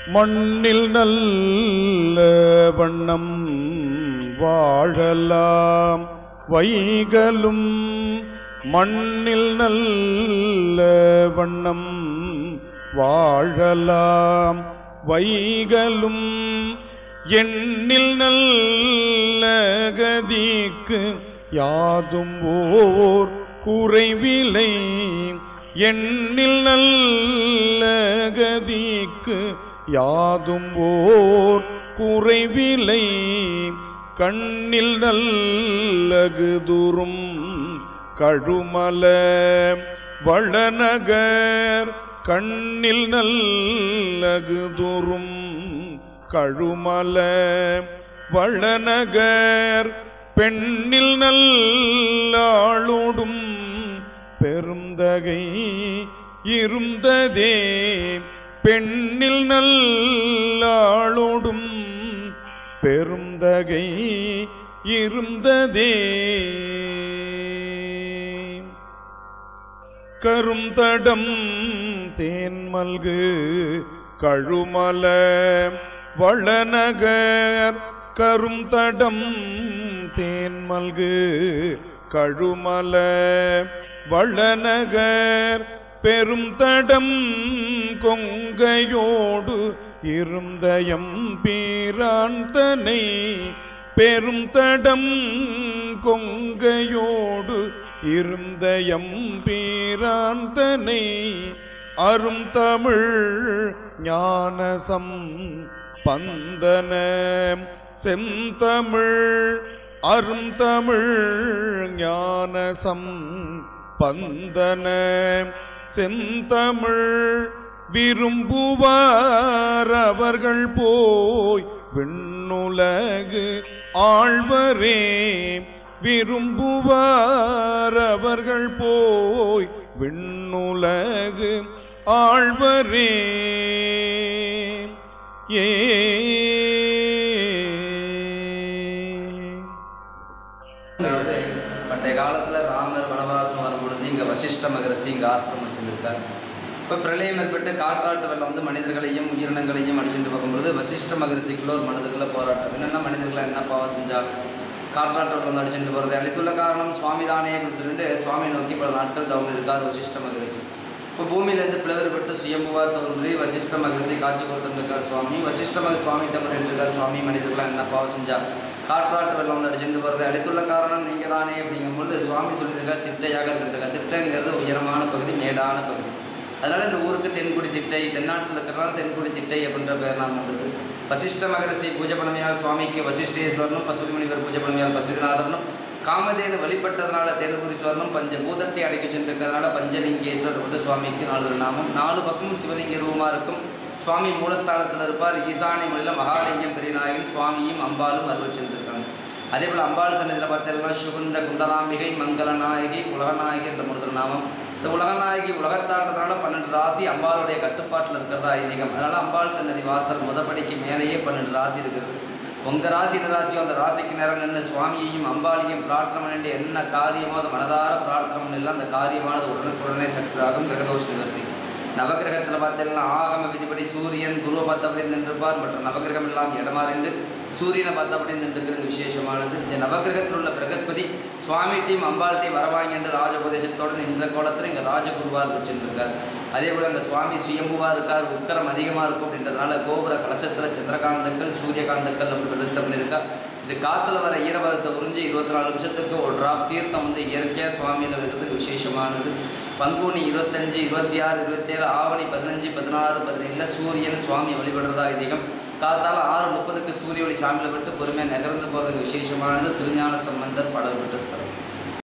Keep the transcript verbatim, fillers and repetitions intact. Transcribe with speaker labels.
Speaker 1: மண்ணில் நல்ல வண்ணம் வாழலாம் வைகளும் மண்ணில் நல்ல வண்ணம் வாழலாம் வைகளும் எண்ணில் நல்ல கதிக்கு யாதும் ஓர் குறைவிலை எண்ணில் நல்ல கதிக்கு யாதும் ஓர் குறைவிலை கண்ணில் நல்லகுதுரும் கழுமல வளநகர் கண்ணில் நல்லகுதுரும் கழுமல வளநகர் பெண்ணில் நல்லாளோடும் பெருந்தகை இருந்ததே பெண்ணில் நல்லாளோடும் பெருந்தகை இருந்ததே கருந்தடம் தேன்மல்கு கழுமல வளநகர் கருந்தடம் தேன்மல்கு கழுமல வளநகர் பெருந்தடம் கொங்கையோடு இருந்தயம் பீராந்தனை பெருந்தடம் கொங்கையோடு இருந்தயம் பீராந்தனை அரும் தமிழ் ஞானசம் பந்தன செந்தமிழ் அரும் தமிழ் ஞானசம் பந்தன செந்தமிழ் விரும்புவார் அவர்கள் போய் விண்ணுலகு ஆழ்வரே விரும்புவார் அவர்கள் போய் விண்ணுலகு ஆழ்வரே ஏ
Speaker 2: பண்டைய காலத்தில் ராமர் வனவாசம் வரும்பொழுது இங்கே வசிஷ்ட மகரிஷி இங்கே ஆசிரமம் வச்சுருக்கார். இப்போ பிரளயம் ஏற்பட்டு காற்றாட்டு வெள்ளம் வந்து மனிதர்களையும் உயிரினங்களையும் அடிச்சுட்டு பார்க்கும்போது வசிஷ்ட மகரிஷிக்குள்ள ஒரு மனிதர்களை போராட்டம் என்னென்ன மனிதர்களை என்ன பாவம் செஞ்சால் காற்றாட்டு வெள்ளம் வந்து அடிச்சுட்டு போகிறது அளித்துள்ள காரணம் சுவாமி தானே அப்படின்னு சொல்லிட்டு சுவாமியை நோக்கி பல நாட்கள் தவறு இருக்கார் வசிஷ்ட மகரிஷி. இப்போ பூமியிலேருந்து பிளவர்பட்டு சுயம்புவா தோன்றி வசிஷ்ட மகரிஷி காட்சி கொடுத்துருக்கார் சுவாமி. வசிஷ்ட மகர் சுவாமிகிட்ட இருக்கார் சுவாமி மனிதர்களாக என்ன பாவம் செஞ்சா காற்றாட்டு வெள்ளம் வந்து அடிச்சுட்டு போகிறது அளித்துள்ள காரணம் நீங்கள் தானே அப்படிங்கும்போது சுவாமி சொல்லியிருக்கார் திட்டையாக இருக்கின்றார். திட்டைங்கிறது உயரமான பகுதி மேடான பகுதி. அதனால் இந்த ஊருக்கு தென்குடி திட்டை தென்னாட்டில் இருக்கிறனால தென்குடி திட்டை அப்படின்ற பேர் நாம் வந்தது. வசிஷ்ட மகரிஷி பூஜை பண்ணமையால் சுவாமிக்கு வசிஷ்டேஸ்வரனும் பசுபதிமுனிவர் பூஜை பண்ணமையால் பசுபதிநாதனும் காமதேனு வழிபட்டதுனால தேனுபுரீஸ்வரனும் பஞ்ச பூதத்தை அடைக்க சென்றிருக்கிறதுனால பஞ்சலிங்கேஸ்வர் வந்து சுவாமிக்கு நாலு நாமம். நாலு பக்கமும் சிவலிங்க ரூபமாக இருக்கும். சுவாமி மூலஸ்தானத்தில் இருப்பார். ஈசானி மொழியில் மகாலிங்கம் பெரியநாயகன் சுவாமியும் அம்பாலும் அருள் சென்றிருக்காங்க. அதே போல் அம்பாள் சன்னதியில் பார்த்தீங்கன்னா சுகுந்த குந்தலாம்பிகை மங்களநாயகி உலகநாயகி என்ற மூன்று நாமம். இந்த உலகநாயகி உலகத்தாண்டதுனால பன்னெண்டு ராசி அம்பாளுடைய கட்டுப்பாட்டில் இருக்கிறதா ஐதீகம். அதனால் அம்பாள் சன்னதி வாசல் முதப்படிக்கு மேலேயே பன்னெண்டு ராசி இருக்கிறது. உங்கள் ராசி என்ன ராசியோ அந்த ராசிக்கு நேரம் நின்று சுவாமியையும் அம்பாளையும் பிரார்த்தனை பண்ணிட்டு என்ன காரியமோ அதை மனதார பிரார்த்தனை பண்ணலாம். அந்த காரியமானது உடனுக்குடனே சக்தியாகும். கிரகதோஷ நிவர்த்தி. நவகிரகத்தில் பார்த்தீங்கன்னா ஆகம விதிப்படி சூரியன் குருவை பார்த்தபடி நின்றுப்பார். மற்றும் நவகிரகம் எல்லாம் இடமாறிண்டு சூரியனை பார்த்தபடி நின்றுக்கிறது விசேஷமானது. இந்த நவகிரகத்தில் உள்ள பிரகஸ்பதி சுவாமி டீம் அம்பாள் டீம் வரவாங்க என்று ராஜோபதேசத்தோடு நின்ற கோலத்தில் இங்கே ராஜகுருவார் வச்சுருக்கார். அதே போல் அங்கே சுவாமி சுயம்புவாக இருக்கார். உக்கரம் அதிகமாக இருக்கும் அப்படின்றதுனால கோபுர கலசத்தில் சந்திரகாந்தக்கள் சூரியகாந்தக்கள் அப்படி பிரதிஷ்டை பண்ணியிருக்கார். இது காற்றுல வர ஈரபதத்தை உறிஞ்சி இருபத்தி நாலு நிமிஷத்துக்கு ஒரு ட்ராப் தீர்த்தம் வந்து இயற்கையாக சுவாமியில் இருக்கிறதுக்கு விசேஷமானது. பங்குனி இருபத்தஞ்சு இருபத்தி ஆறு இருபத்தேழு ஆவணி பதினஞ்சு பதினாறு பதினேழில் சூரியன் சுவாமி வழிபடுறதா அதிகம். காத்தால் ஆறு முப்பதுக்கு சூரிய ஒளி சாமியில் விட்டு பொறுமையாக நகர்ந்து போகிறதுக்கு விசேஷமானது திருஞான சம்பந்தர் பாடல்பட்ட ஸ்தலம்.